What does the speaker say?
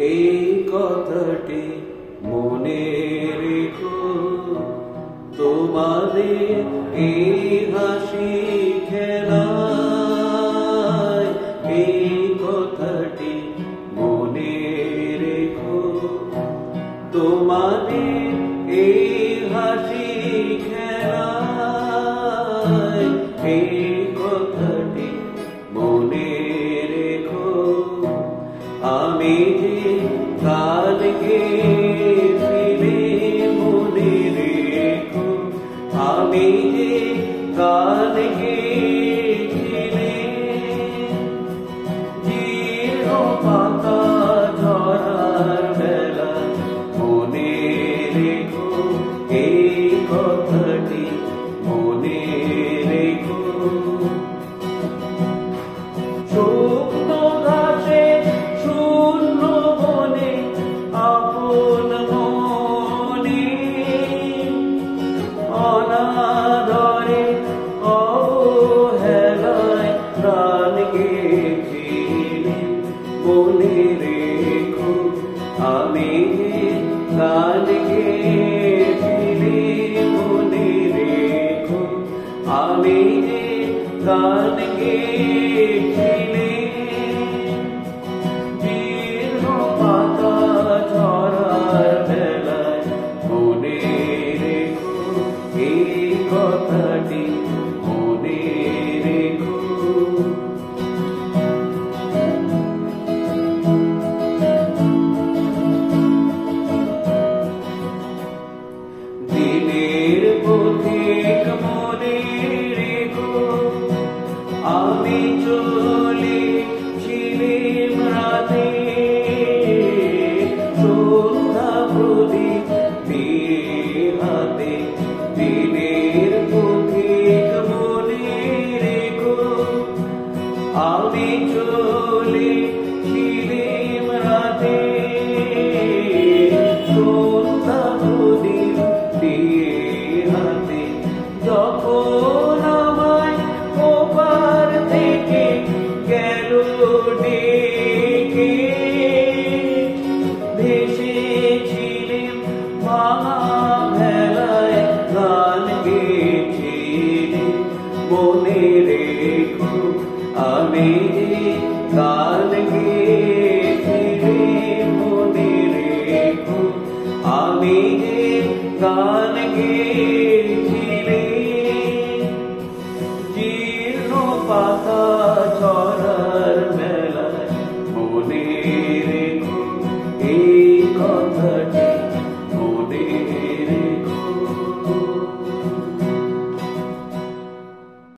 এই কথাটি মনে রেখো, তোমাদের এই হাসি খেলায় এই কথাটি মনে রেখো, তোমাদের এই হাসি খেলায় এই কথাটি মনে রেখো। আমি যে গান গেয়েছিলে মনে রেখো, আমি যে গান গেয়েছিলে, জীর্ণ পাতা ঝরার বেলা মনে রেখো এই কথাটি মনে রেখো। শুকনো ঘাসে শূন্য বনে আপন মনে অনাদরে অবহেলায় প্রাণ গেয়েছিলে মনে রেখো, আমি গান গেয়েছিলে মনে রেখো, আমি গান গেয়েছিলে, জীর্ণ পাতা ঝরার বেলায় মনে রেখো এই কথাটি মনে রেখো। দিনের পথিক মনে রেখো, আমি চলেছিলাম রাতে সন্ধ্যা প্রদীপ দিয়ে হাতে। দিনের পথিক মনে রেখো, আমি চলেছিলাম রাতে সন্ধ্যা প্রদীপ দিয়ে হাতে। যখন আমায় ওপার থেকে গেল ডেকে, ভেসেছিলাম ভাঙা ভেলায় গান গেয়েছিলাম মনে রেখো, আমি গান গেয়েছিলাম মনে রেখো, আমি গান গেয়েছিলাম, জীর্ণ পাতা ঝরার বেলায় মনে রেখো এই কথাটি।